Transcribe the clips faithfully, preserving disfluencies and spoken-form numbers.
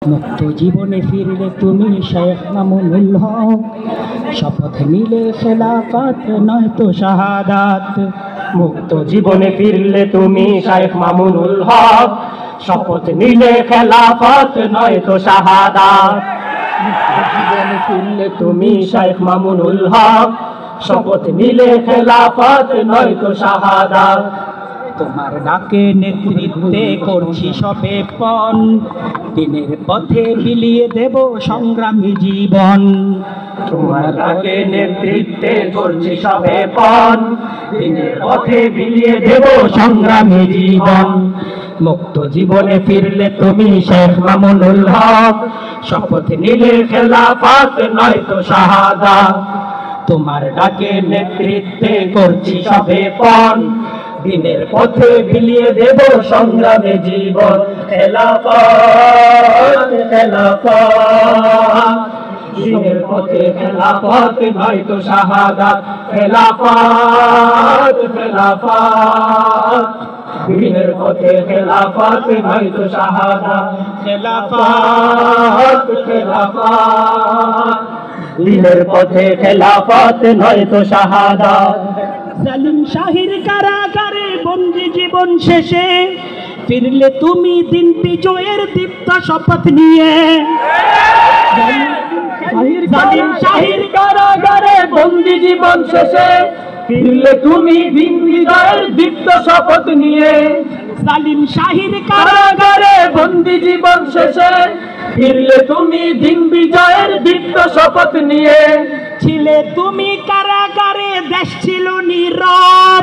মুক্ত জীবনে ফিরলে তুমি শেখ মামুনুল হক, শপথ নিলে খেলাফত নয়তো শাহাদাত। মুক্ত জীবনে ফিরলে তুমি শেখ মামুনুল হক, শপথ নিলে খেলাফত নয়তো শাহাদাত। মুক্ত জীবনে ফিরলে তুমি শেখ মামুনুল হক, শপথ নিলে খেলাফত নয়তো শাহাদাত। তোমার ডাকে নেতৃত্বে করছি সবে পণ, দিনের পথে বিলিয়ে দেব সংগ্রামী জীবন। তোমার ডাকে নেতৃত্বে করছি সবে পণ, দিনের পথে বিলিয়ে দেব সংগ্রামী জীবন। মুক্ত জীবনে ফিরলে তুমি শেখ মামুনুল হক, শপথ নিলে খেলাফত নয়তো শাহাদাত। তোমার ডাকে নেতৃত্বে করছি সবে পণ, দিনের পথে বিলিয়ে দেব সংগ্রামে জীবন। খেলাফত খেলাফত, দিনের পথে খেলাফত নয়তো শাহাদাত। খেলাফত খেলাফত, দিনের পথে খেলাফত নয়তো শাহাদাত। খেলাফত খেলাফত, দিনের পথে খেলাফত নয়তো শাহাদাত। জালিম শাহির কারাগারে বন্দি জীবন শেষে ফিরলে তুমি দিন বিজয়ের দীপ্ত শপথ নিয়ে। জালিম শাহির কারাগারে বন্দি জীবন শেষে ফিরলে তুমি দিন বিজয়ের দীপ্ত শপথ নিয়ে। জালিম শাহির কারাগারে বন্দি জীবন শেষে ফিরলে তুমি দিন বিজয়ের দীপ্ত শপথ নিয়ে। ছিলে তুমি কারাগারে, দেশ ছিল নীরব।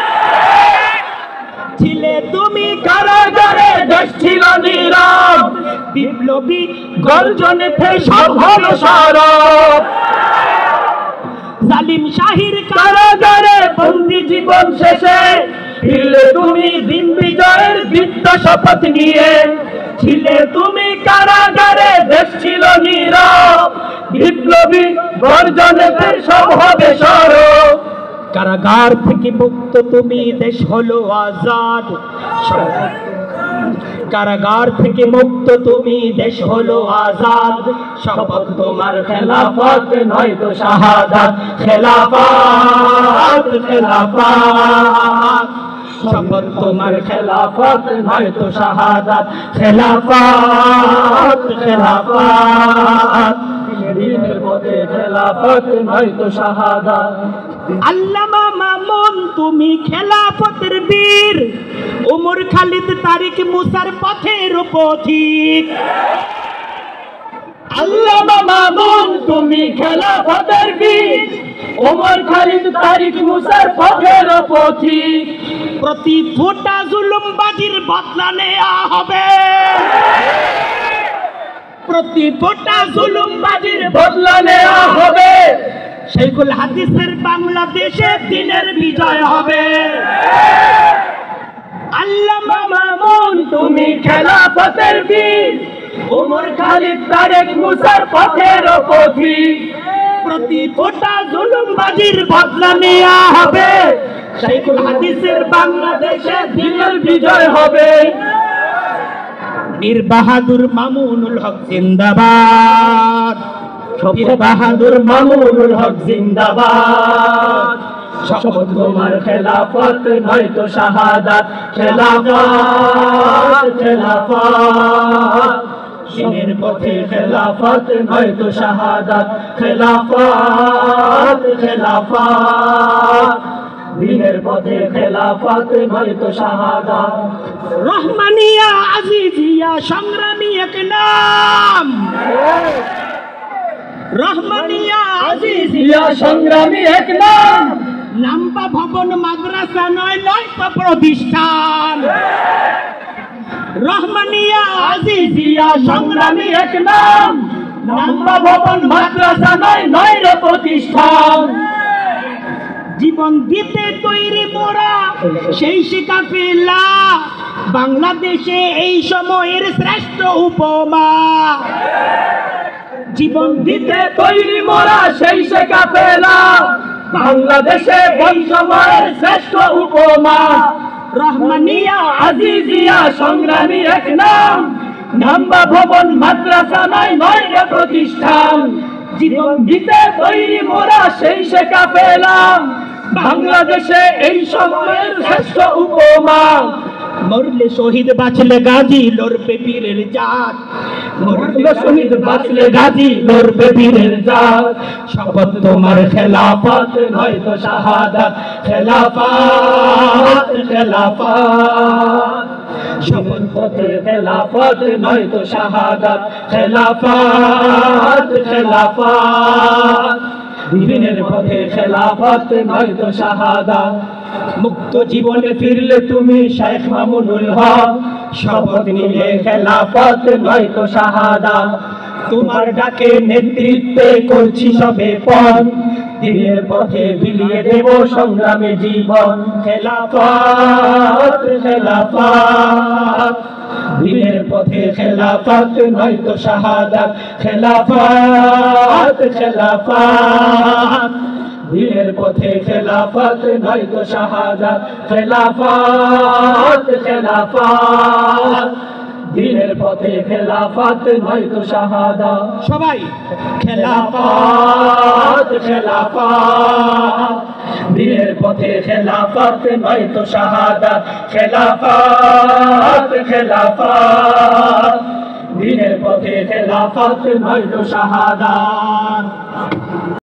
ছিলে তুমি কারাগারে, দেশ ছিল নীরব। বিপ্লবী গর্জনে সব হলো সরব। জালিম শাহির কারাগারে বন্দি জীবন শেষে ফিরলে তুমি দিন বিজয়ের দীপ্ত শপথ নিয়ে। ছিলে তুমি কারাগারে, দেশ ছিল নীরব। বিপ্লবী গর্জনে সব হবে সরব। কারাগার থেকে মুক্ত তুমি, দেশ হলো আজাদ। কারাগার থেকে মুক্ত তুমি, দেশ হলো আজাদ। শপথ তোমার খেলাফত নয়তো শাহাদাত। খেলাফত খেলাফত, শপথ তোমার খেলাফত নয়তো শাহাদাত। খেলাফত খেলাফত, দিনের পথে খেলাফত নয়তো শাহাদাত। আল্লামা মামুন তুমি খেলাফতের বীর, ওমর খালিদ তারিক মুসার পথের পথিক। আল্লামা মামুন তুমি খেলাফতের বীর, ওমর খালিদ তারিক মুসার পথের পথিক। প্রতি ফোঁটা জুলুমবাজির বদলা নেওয়া হবে। প্রতি ফোঁটা জুলুমবাজির বদলা নেওয়া হবে। শেখুল হাদিসের বাংলাদেশে দিনের বিজয় হবে। আল্লামা মামুন তুমি খেলাফতের বীর, ওমর খালিদ তারিক মুসার পথের পথিক। প্রতি ফোঁটা জুলুমবাজির বদলা নেওয়া হবে। শেখুল হাদিসের বাংলাদেশে দিনের বিজয় হবে। বীর বাহাদুর মামুনুল হক জিন্দাবাদ। বীর বাহাদুর মামুনুল হক জিন্দাবাদ। শপথ তোমার খেলাফত নয়তো শাহাদাত। খেলাফত খেলাফত, দিনের পথে খেলাফত নয়তো শাহাদাত। খেলাফত খেলাফত, দিনের পথে খেলাফত নয়তো শাহাদাত। রহমানিয়া আজিজিয়া সংগ্রামী এক নাম। রহমানিয়া আজিজিয়া সংগ্রামী এক নাম। নাম্বা ভবন মাদ্রাসা নয়, নয় তো প্রতিষ্ঠান। রহমানিয়া আজিজিয়া সংগ্রামী এক নাম। নাম্বা ভবন মাদ্রাসা নয়, নয় রে প্রতিষ্ঠান। জীবন দিতে তৈরি মোরা সেই শিকা পেলা, বাংলাদেশে এই সময়ের শ্রেষ্ঠ উপমা। জীবন দিতে তৈরি মোরা সেই শিকা পেলা, বাংলাদেশে এই সময়ের শ্রেষ্ঠ উপমা। রহমানিয়া আজিজিয়া সংগ্রামী এক নাম। নাম্বা ভবন মাদ্রাসা নয় নয় রে প্রতিষ্ঠান, জীবন দিতে তৈরি মোরা সেই সে কাফেলা, বাংলাদেশে এই সময়ের শ্রেষ্ঠ উপমা। মরলে শহীদ বাঁচলে গাজী লড়বে বীরের জাত, মরলে শহীদ বাঁচলে গাজী লড়বে বীরের জাত, শপথ তোমার খেলাফত নয়তো শাহাদাত, খেলাফত খেলাফত শপথ পথে খেলাফত নয়তো শাহাদাত, খেলাফত খেলাফত দিনের পথে খেলাফত নয়তো শাহাদাত। মুক্ত জীবনে ফিরলে তুমি শেখ মামুনুল হক, শপথ নিলে খেলাফত নয়তো শাহাদাত। তোমার ডাকে নেতৃত্বে করছি সবে পণ, দিনের পথে বিলিয়ে দেব সংগ্রামে জীবন, খেলাফত খেলাফত দিনের পথে খেলাফত নয়তো শাহাদাত, খেলাফত খেলাফত দিনের পথে খেলাফত নয়তো শাহাদাত, খেলাফত খেলাফত দিনের পথে খেলাফত নয়তো শাহাদাত। সবাই খেলাফত খেলাফত দিনের পথে খেলাফত নয়তো শাহাদাত, খেলাফত খেলাফত দিনের পথে খেলাফত নয়তো শাহাদাত।